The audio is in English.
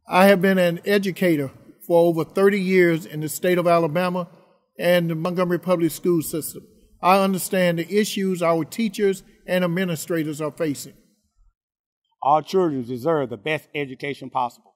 I have been an educator for over 30 years in the state of Alabama and the Montgomery Public School system. I understand the issues our teachers and administrators are facing. All children deserve the best education possible.